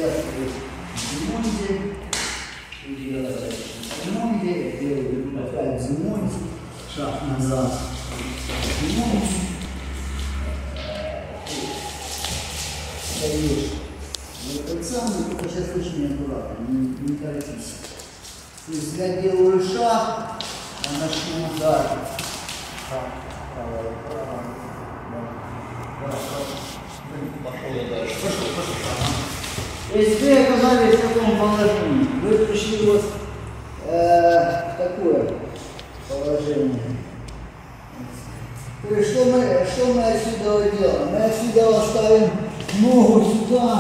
связываю дзимонзи, делаю опять дзимонзи, шаг назад, дзимонзи, стоишь. Вот тот самый, только сейчас очень аккуратно, не торопись. То есть я делаю шаг, а начну удар. Пошел я дальше. Пошел. То есть вы оказались в таком положении, вы пришли вот в такое положение. То есть что мы отсюда делаем? Мы отсюда ставим ногу сюда.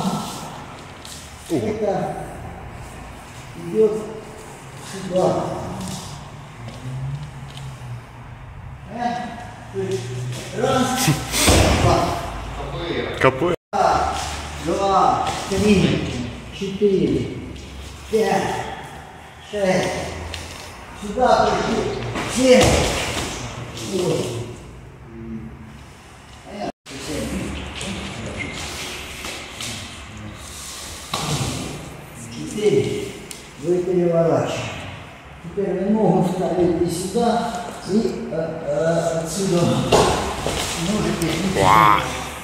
Это идет сюда. То есть раз, два. Капуэра. Раз, два, три, четыре, пять, шесть. Сюда пришли. Семь. Восемь. Теперь вы переворачиваете. Теперь вы ногу ставите сюда и отсюда можете сюда.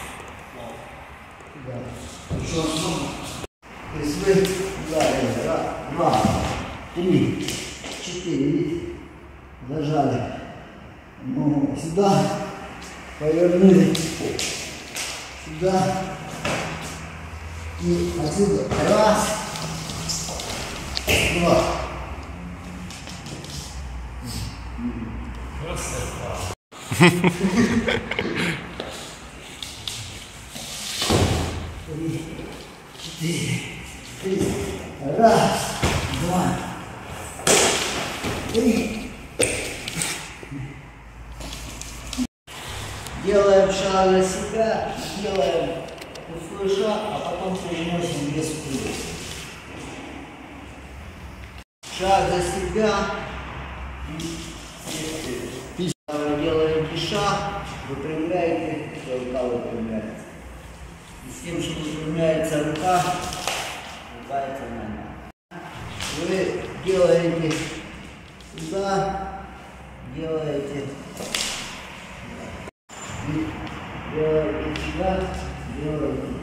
Еще ногу. То есть вы ударили. Раз, два, три, четыре. Зажали ногу сюда. Повернули сюда. И отсюда. Раз. Два. Три, четыре, три. Раз, два, три. Делаем шаг на себя, делаем пустой шаг, а потом переносим вес вперед. Шаг за себя. Вы делаете шаг, выпрямляете, рука выпрямляется. И с тем, что выпрямляется рука, это нога. Вы делаете сюда, делаете сюда, делаете